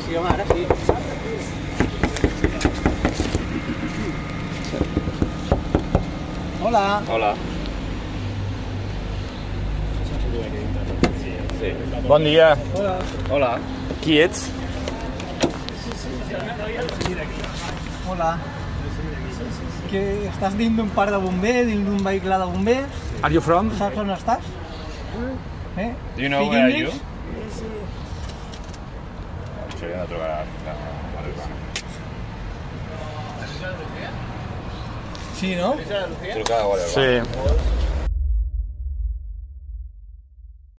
Sí, home, ara sí. Hola. Hola. Sí. Bon dia. Hola. Hola. Qui ets? Hola. Que estàs dins d'un parc de bombers, dins d'un vehicle de bombers? Are you from? Saps on estàs? Do you know Speak where are English? you? Això hauríem de trucar a Sí, no? Trucar a la Guàrdia Urbana. Sí.